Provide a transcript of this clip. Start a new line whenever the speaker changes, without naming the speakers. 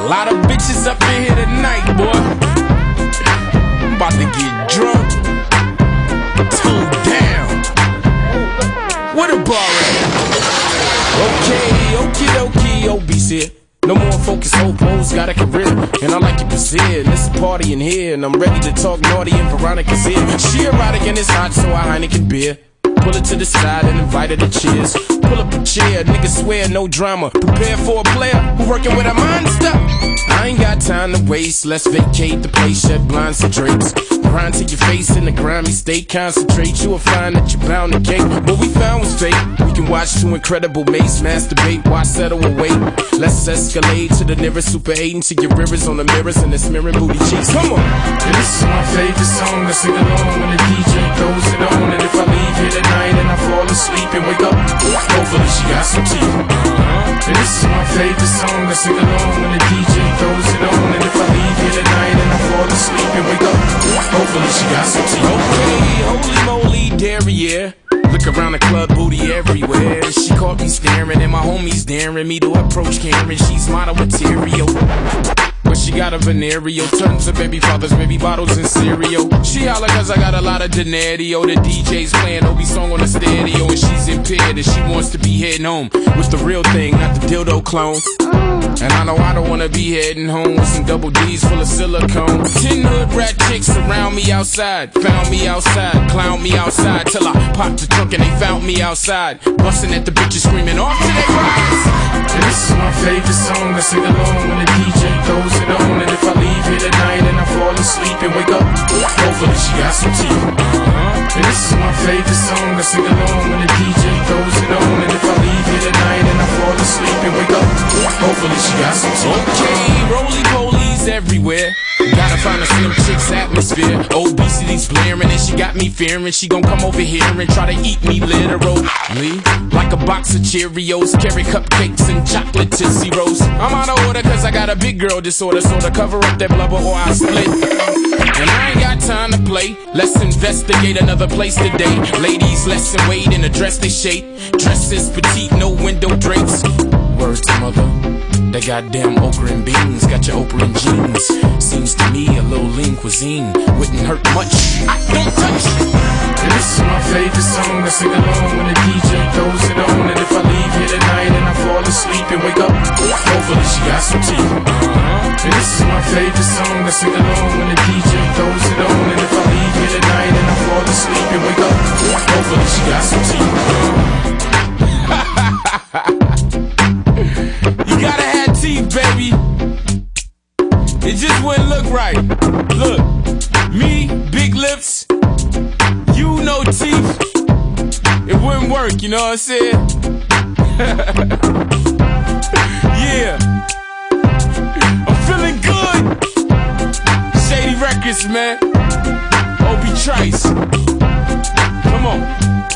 A lot of bitches up in here tonight, boy. I'm about to get drunk. Toe down. What a bar at? Okay, Obie's here. No more focus, hope, hoes got a career. And I like your position. It's a party in here, and I'm ready to talk naughty, and Veronica's here. She erotic and it's hot, so I Heineken beer. Pull it to the side and invite her to cheers. Pull up a chair, niggas swear, no drama. Prepare for a player who working with a monster. I ain't got time to waste, let's vacate the place, shed blinds to drapes. Grind to your face in the grimy state, concentrate, you will find that you're bound to cake. What we found was fake, we can watch two incredible mates masturbate, why settle and wait? Let's escalate to the nearest Super 8 and see your rivers on the mirrors and it's mirroring booty cheeks, come on!
And this is my favorite song, let's sing along when the DJ throws it on. And if I leave here tonight and I fall asleep and wake up, hopefully she got some teeth. And this is my favorite song, let's sing along when the DJ throws it on. And if I leave here tonight and I fall asleep and wake up, hopefully she got some teeth.
Okay, holy moly, derriere. Look around the club, booty everywhere. She caught me staring and my homies daring me to approach Karen. She's model material, but she got a venereal. Tons of baby fathers, baby bottles and cereal. She holla cause I got a lot of denario. The DJ's playing Obie song on the stereo and she's impaired and she wants to be heading home with the real thing, not the dildo clone. And I know I don't wanna be heading home with some double D's full of silicone. 10 hood rat chicks around me outside, found me outside, clown me outside till I popped the trunk and they found me outside, busting at the bitches screaming off to their rides.
And this is my favorite song, let's sing along when the DJ throws it on. And if I leave here tonight and I fall asleep and wake up, hopefully she got some teeth. And this is my favorite song, let's sing along when the DJ throws it on. And if I leave here tonight and I fall asleep and wake up, hopefully she got some teeth.
Okay, roly-polies everywhere. Gotta find a slim chick's atmosphere. Obesity's blaring and she got me fearing she gon' come over here and try to eat me literally. Like a box of Cheerios, carry cupcakes and chocolate Tootsie Rolls. I'm out of order cause I got a big girl disorder, so to cover up that blubber or I split. And I ain't got time to play, let's investigate another place today. Ladies, let's wait and address they shade. Dresses petite, no window drapes. Words to mother, that goddamn okra and beans got your Oprah and jeans. Seems to me a little lean cuisine wouldn't hurt much. I don't touch.
And this is my favorite song, let's sing along when the DJ throws it on. And if I leave here tonight and I fall asleep and wake up, hopefully she got some teeth. And this is my favorite song, let's sing along when the DJ throws it on. And if I leave here tonight and I fall asleep and wake up, hopefully she got some teeth.
You gotta have teeth, baby. It just wouldn't look right. Look, me, big lips, you no teeth. It wouldn't work, you know what I'm saying? Yeah, I'm feeling good. Shady Records, man. Obie Trice. Come on.